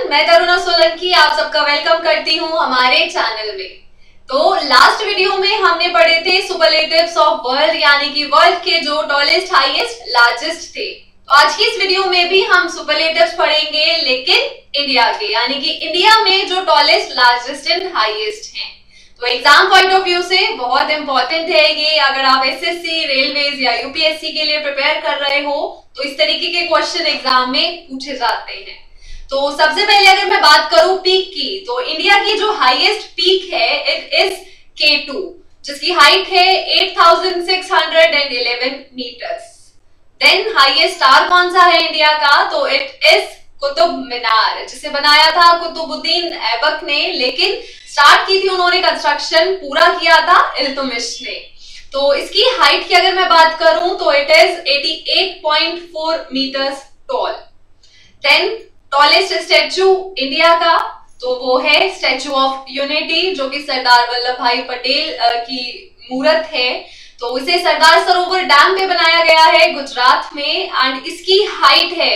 मैं तरुणा सोलंकी आप सबका वेलकम करती हूँ हमारे चैनल में। तो लास्ट वीडियो में हमने पढ़े थे सुपरलेटिव्स ऑफ वर्ल्ड, यानी कि वर्ल्ड के जो टॉलेस्ट, हाईएस्ट, लार्जेस्ट थे। तो आज की इस वीडियो में भी हम सुपरलेटिव्स पढ़ेंगे, लेकिन इंडिया के, यानी कि इंडिया में जो टॉलेस्ट, लार्जेस्ट एंड हाईएस्ट हैं। तो एग्जाम पॉइंट ऑफ व्यू से बहुत इंपॉर्टेंट है ये। अगर आप एसएससी, रेलवेज या यूपीएससी के लिए प्रिपेयर कर रहे हो तो इस तरीके के क्वेश्चन एग्जाम में पूछे जाते हैं। तो सबसे पहले अगर मैं बात करूं पीक की, तो इंडिया की जो हाईएस्ट पीक है इट इज K2, जिसकी हाइट है 8611 मीटर्स। देन हाईएस्ट स्टार कौन सा है इंडिया का, तो इट इज कुतुब मीनार, जिसे बनाया था कुतुबुद्दीन ऐबक ने, लेकिन स्टार्ट की थी उन्होंने कंस्ट्रक्शन, पूरा किया था इल्तुतमिश ने। तो इसकी हाइट की अगर मैं बात करूं तो it is 88.4 metres tall. Then tallest statue India का, तो वो है स्टैचू ऑफ यूनिटी, जो कि सरदार वल्लभ भाई पटेल की मूर्त है। तो इसे सरदार सरोवर डैम पे बनाया गया है गुजरात में, एंड इसकी हाइट है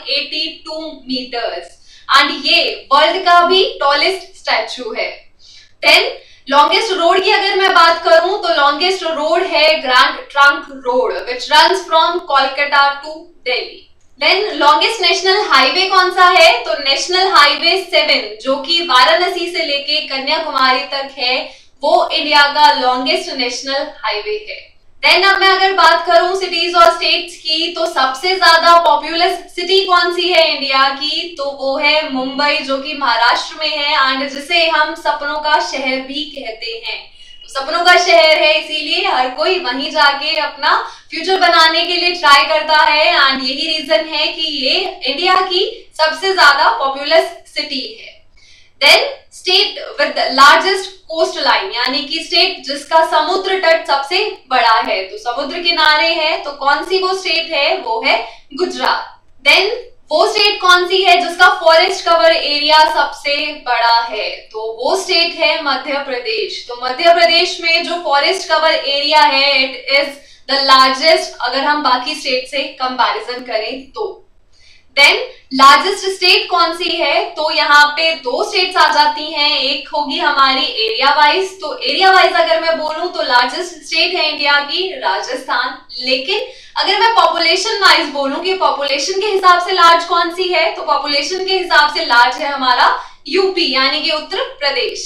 182 मीटर्स, एंड ये वर्ल्ड का भी टॉलेस्ट स्टैचू है। देन लॉन्गेस्ट रोड की अगर मैं बात करूं तो लॉन्गेस्ट रोड है Grand Trunk Road, which runs from Kolkata to Delhi. Then longest national highway कौन सा है, तो नेशनल हाईवे 7, जो कि वाराणसी से लेके कन्याकुमारी तक है, वो इंडिया का लॉन्गेस्ट नेशनल हाईवे है। देन अब मैं अगर बात करूं सिटीज और स्टेट्स की, तो सबसे ज्यादा पॉपुलस सिटी कौन सी है इंडिया की, तो वो है मुंबई, जो कि महाराष्ट्र में है, एंड जिसे हम सपनों का शहर भी कहते हैं। तो सपनों का शहर है, इसीलिए हर कोई वहीं जाके अपना फ्यूचर बनाने के लिए ट्राई करता है, एंड यही रीजन है कि ये इंडिया की सबसे ज्यादा पॉपुलस सिटी है। Then state with largest coast line, यानी कि स्टेट जिसका समुद्र तट सबसे बड़ा है, तो समुद्र किनारे है, तो कौन सी वो स्टेट है, वो है गुजरात। देन वो स्टेट कौन सी है जिसका फॉरेस्ट कवर एरिया सबसे बड़ा है, तो वो स्टेट है मध्य प्रदेश। तो मध्य प्रदेश में जो फॉरेस्ट कवर एरिया है इट इज द लार्जेस्ट, अगर हम बाकी स्टेट से कंपैरिजन करें तो। देन लार्जेस्ट स्टेट कौन सी है, तो यहाँ पे दो स्टेट्स आ जाती हैं, एक होगी हमारी एरिया वाइज। तो एरिया वाइज अगर मैं बोलूं तो लार्जेस्ट स्टेट है इंडिया की राजस्थान, लेकिन अगर मैं पॉपुलेशन वाइज बोलूं कि पॉपुलेशन के हिसाब से लार्ज कौन सी है, तो पॉपुलेशन के हिसाब से लार्ज है हमारा यूपी, यानी कि उत्तर प्रदेश।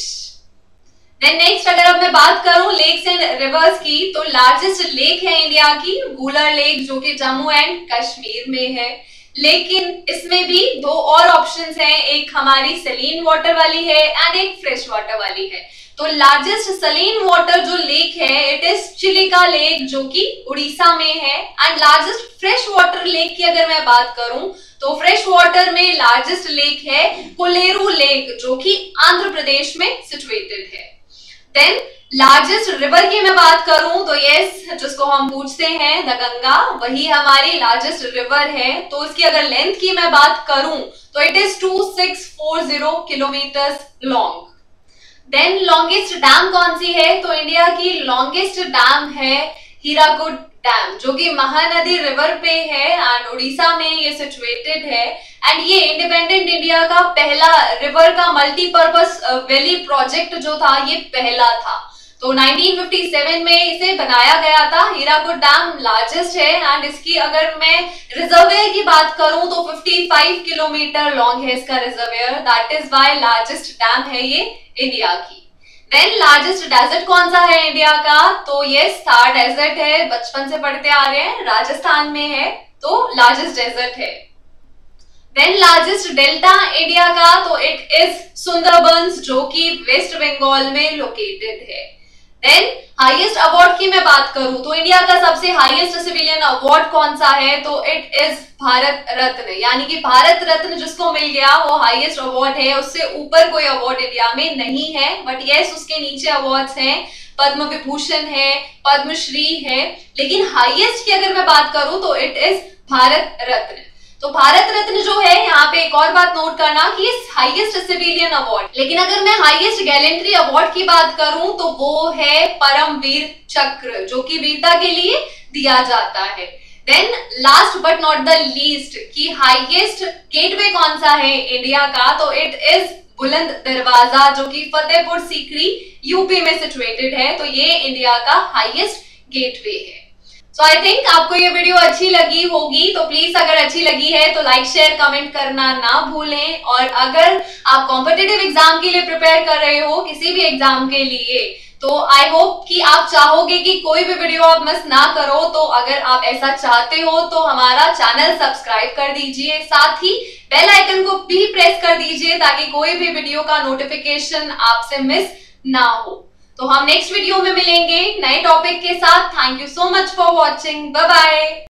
देन नेक्स्ट अगर अब मैं बात करूं लेक्स एंड रिवर्स की, तो लार्जेस्ट लेक है इंडिया की वुलर लेक, जो कि जम्मू एंड कश्मीर में है, लेकिन इसमें भी दो और ऑप्शंस हैं, एक हमारी सलीन वाटर वाली है एंड एक फ्रेश वाटर वाली है। तो लार्जेस्ट सलीन वाटर जो लेक है इट इज चिलिका लेक, जो कि उड़ीसा में है, and largest fresh water lake की अगर मैं बात करूं तो फ्रेश वाटर में लार्जेस्ट लेक है कोलेरू लेक, जो कि आंध्र प्रदेश में सिचुएटेड है। देन लार्जेस्ट रिवर की मैं बात करूं तो यस, जिसको हम पूछते हैं द गंगा, वही हमारी लार्जेस्ट रिवर है। तो इसकी अगर लेंथ की मैं बात करूं तो it is 2640 kilometres long. Then longest dam कौन सी है, तो इंडिया की लॉन्गेस्ट डैम है हीराकुड डैम, जो कि महानदी रिवर पे है एंड उड़ीसा में ये सिचुएटेड है, एंड ये इंडिपेंडेंट इंडिया का पहला रिवर का मल्टीपर्पस वैली प्रोजेक्ट जो था, ये पहला था। तो 1957 में इसे बनाया गया था। हीराकुड डैम लार्जेस्ट है, एंड इसकी अगर मैं रिजर्वेयर की बात करूं तो 55 किलोमीटर लॉन्ग है इसका reservoir, that is why largest dam है ये इंडिया की। देन लार्जेस्ट डेजर्ट कौन सा है इंडिया का, तो ये थार डेजर्ट है, बचपन से पढ़ते आ रहे हैं, राजस्थान में है, तो लार्जेस्ट डेजर्ट है। देन लार्जेस्ट डेल्टा इंडिया का, तो इट इज सुंदरबंस, जो कि वेस्ट बंगाल में लोकेटेड है। देन हाईएस्ट अवार्ड की मैं बात करूं तो इंडिया का सबसे हाईएस्ट सिविलियन अवार्ड कौन सा है, तो इट इज भारत रत्न, यानी कि भारत रत्न जिसको मिल गया वो हाईएस्ट अवार्ड है, उससे ऊपर कोई अवार्ड इंडिया में नहीं है। बट यस, उसके नीचे अवार्ड्स हैं, पद्म विभूषण है, पद्मश्री है, लेकिन हाईएस्ट की अगर मैं बात करूं तो इट इज भारत रत्न। तो भारत रत्न जो है, यहाँ पे एक और बात नोट करना कि ये हाईएस्ट सिविलियन अवार्ड, लेकिन अगर मैं हाईएस्ट गैलेंट्री अवार्ड की बात करूं तो वो है परमवीर चक्र, जो कि वीरता के लिए दिया जाता है। Then last but not the least कि हाईएस्ट गेटवे कौन सा है इंडिया का, तो इट इज बुलंद दरवाजा, जो कि फतेहपुर सीकरी यूपी में सिचुएटेड है। तो ये इंडिया का हाईएस्ट गेटवे है। सो आई थिंक आपको ये वीडियो अच्छी लगी होगी, तो प्लीज अगर अच्छी लगी है तो लाइक शेयर कमेंट करना ना भूलें। और अगर आप कॉम्पिटिटिव एग्जाम के लिए प्रिपेयर कर रहे हो, किसी भी एग्जाम के लिए, तो आई होप कि आप चाहोगे कि कोई भी वीडियो आप मिस ना करो। तो अगर आप ऐसा चाहते हो तो हमारा चैनल सब्सक्राइब कर दीजिए, साथ ही बेल आइकन को भी प्रेस कर दीजिए ताकि कोई भी वीडियो का नोटिफिकेशन आपसे मिस ना हो। तो हम नेक्स्ट वीडियो में मिलेंगे नए टॉपिक के साथ। Thank you so much for watching. Bye bye.